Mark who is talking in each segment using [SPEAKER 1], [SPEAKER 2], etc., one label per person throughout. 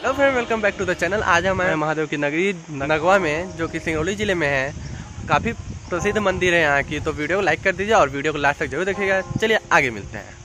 [SPEAKER 1] Hello friend, welcome back to the channel. आज हम आए महादेव की नगरी नगवा में, जो कि सिंगरौली जिले में है। काफ़ी प्रसिद्ध मंदिर है यहाँ की। तो वीडियो को लाइक कर दीजिए और वीडियो को लास्ट तक जरूर देखिएगा। चलिए आगे मिलते हैं।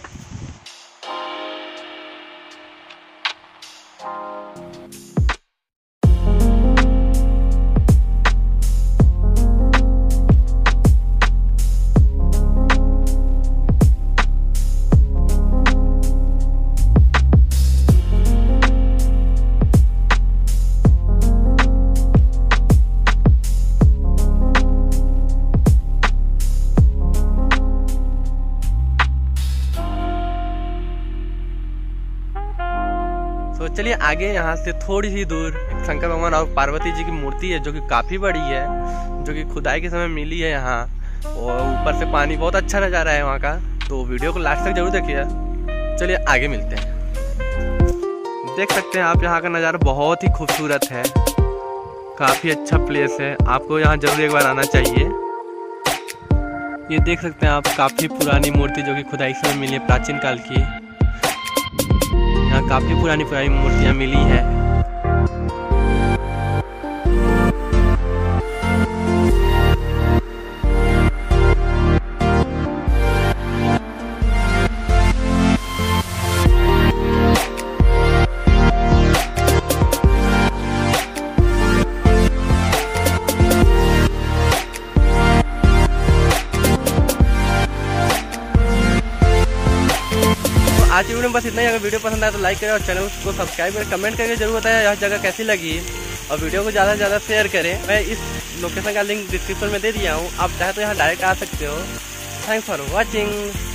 [SPEAKER 1] तो चलिए आगे, यहाँ से थोड़ी ही दूर एक शंकर भगवान और पार्वती जी की मूर्ति है, जो कि काफ़ी बड़ी है, जो कि खुदाई के समय मिली है यहाँ। और ऊपर से पानी, बहुत अच्छा नज़ारा है वहाँ का। तो वीडियो को लास्ट तक जरूर देखिए। चलिए आगे मिलते हैं। देख सकते हैं आप, यहाँ का नज़ारा बहुत ही खूबसूरत है। काफ़ी अच्छा प्लेस है, आपको यहाँ जरूर एक बार आना चाहिए। ये देख सकते हैं आप, काफ़ी पुरानी मूर्ति जो कि खुदाई के समय मिली है, प्राचीन काल की। यहाँ काफी पुरानी मूर्तियां मिली है। आज की वीडियो में बस इतना ही। अगर वीडियो पसंद आए तो लाइक करें और चैनल को सब्सक्राइब करें। कमेंट करके जरूर बताएं यह जगह कैसी लगी, और वीडियो को ज़्यादा से ज़्यादा शेयर करें। मैं इस लोकेशन का लिंक डिस्क्रिप्शन में दे दिया हूँ, आप चाहे तो यहाँ डायरेक्ट आ सकते हो। Thanks for watching.